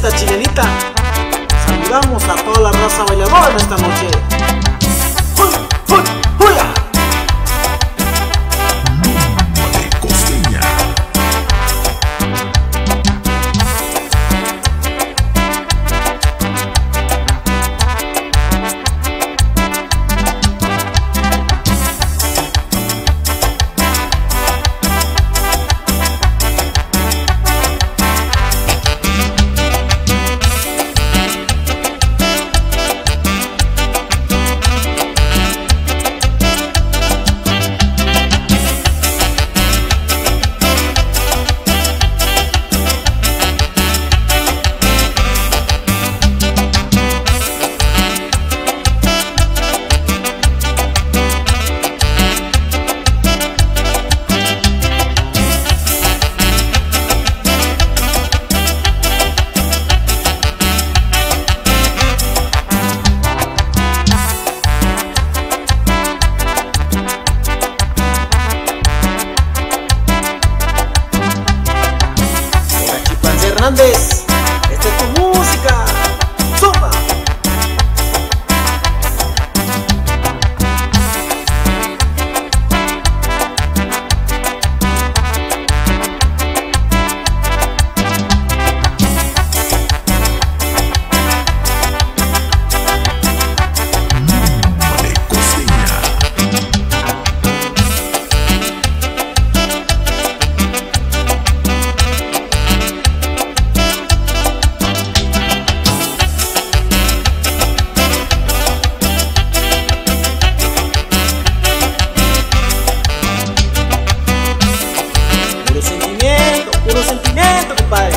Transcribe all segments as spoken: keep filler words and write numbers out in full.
esta chilenita. Saludamos a toda la raza bailadora en esta noche. ¡Uy, uy, uy! Hernández, esta es tu música. ¡Zumba! Puro sentimiento, compadre.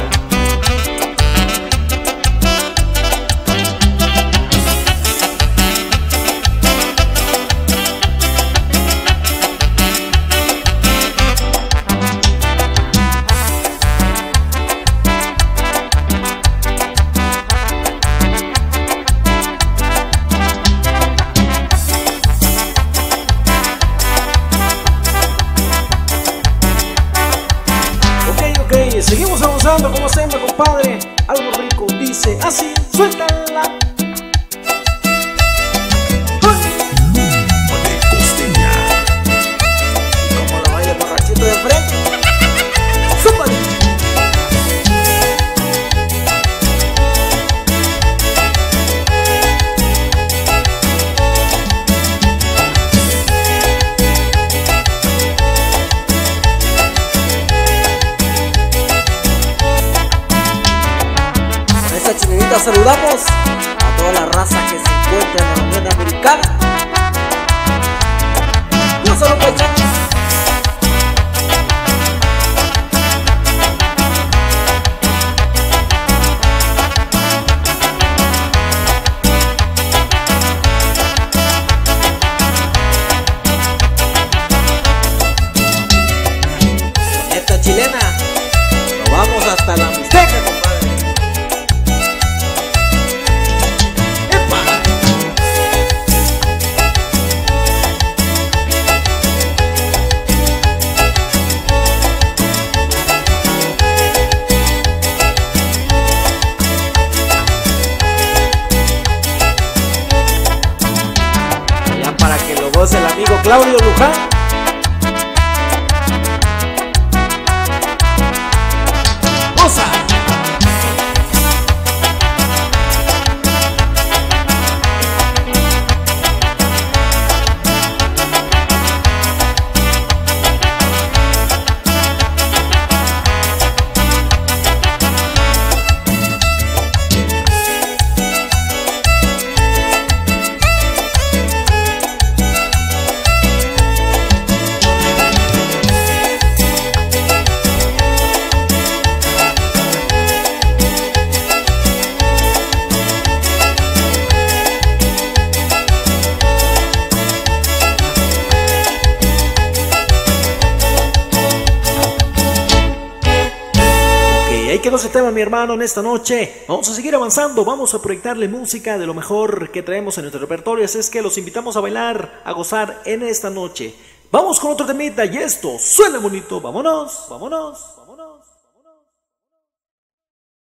Seguimos avanzando como siempre, compadre. Algo rico dice así, suéltala. De costeña. Y como la baila el borrachito de frente. ¡Súbale! Chilenita, saludamos a toda la raza que se encuentra en la Unión Americana. No solo paisanos. Esta chilena, nos vamos hasta la Mixteca, compadre. Para que lo goce el amigo Claudio Luján. ¡Goza! Ahí quedó ese tema, mi hermano, en esta noche. Vamos a seguir avanzando, vamos a proyectarle música de lo mejor que traemos en nuestro repertorio. Así es que los invitamos a bailar, a gozar en esta noche. Vamos con otro temita y esto suena bonito. Vámonos, vámonos, vámonos.